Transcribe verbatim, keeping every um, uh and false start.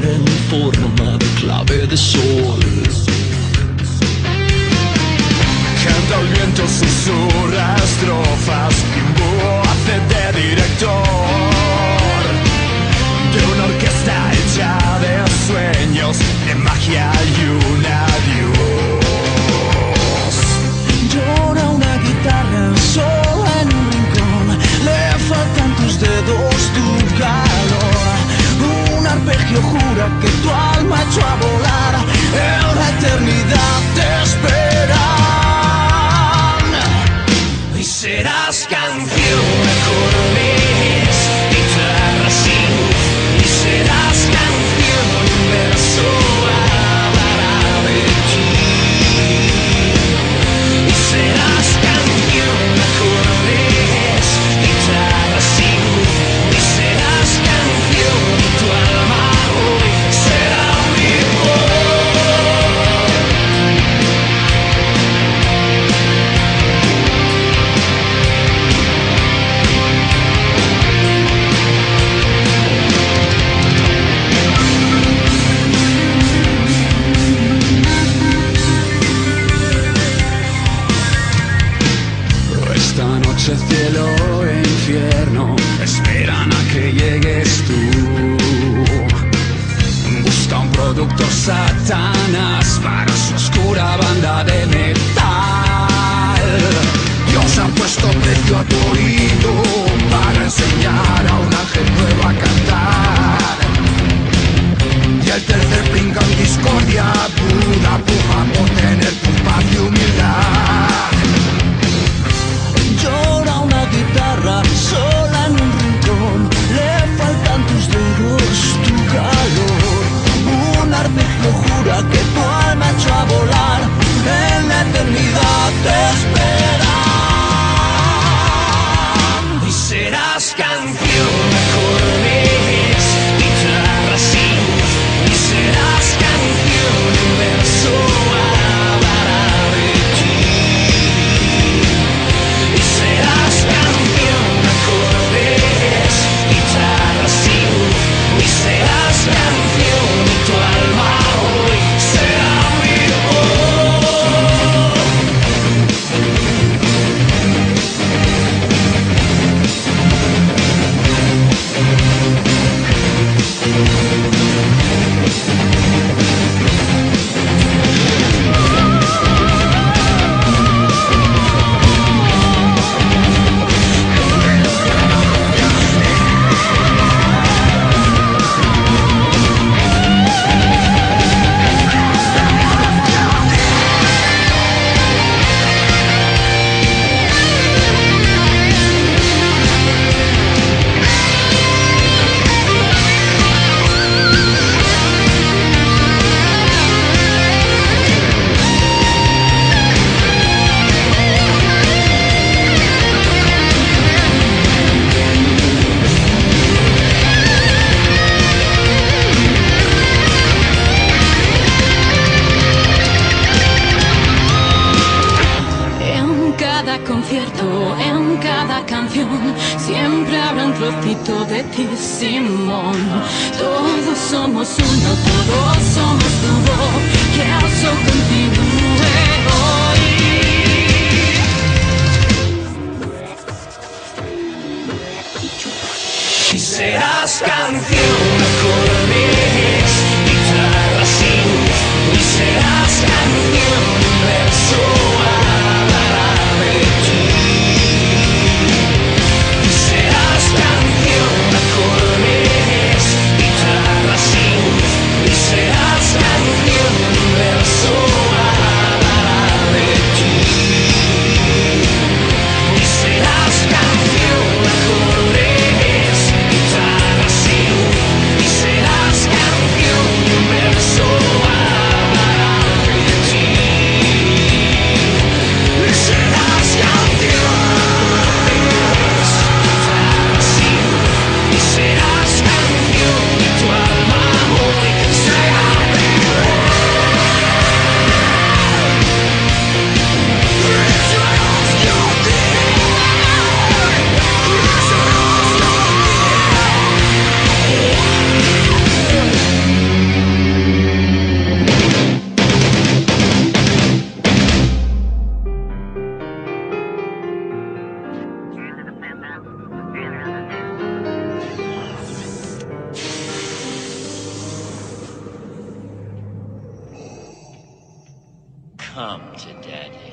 en forma de clave de sol. Canta el viento, susurra estrofas, Limbo hace de director de una orquesta hecha de sueños, de magia y un adiós. Llora una guitarra sola en un rincón, le faltan tus dedos, tu calor. Un arpegio jura que tu alma echó a volar, en la eternidad te esperan. Y serás canción, acordes, guitarras y luz. Y serás canción, un verso hablará de ti. Y serás canción, acordes, guitarras y luz. Y serás canción, tu alma hoy será mi voz. Esta noche cielo e infierno esperan a que llegues tú. Busca un productor Satanás para su oscura banda de metal. Dios ha puesto precio a tu oído para enseñar a un ángel nuevo a cantar. Y el tercer brinca en discordia pura, puja por tener tu paz y humildad. Llora una guitarra sola en un rincón, le faltan tus dedos, tu calor. Un arpegio jura que tu alma echó a volar, en la eternidad te esperan. Y serás canción, acordes, guitarras y luz. Y serás canción, un verso hablará de ti. Y serás canción, acordes, guitarras y luz. Y serás canción, tu alma hoy será mi voz. En cada canción siempre habrá un trocito de ti, Simón. Todos somos uno, todos somos tu voz, que eso continúe hoy. Y serás canción, acordes, guitarras y luz. Y serás canción, un verso hablará de ti. Y serás canción, acordes, guitarras y luz. Y serás canción, un verso hablará de ti. Y serás canción, acordes, guitarras y luz. Y serás canción, un verso hablará de ti. come to Daddy.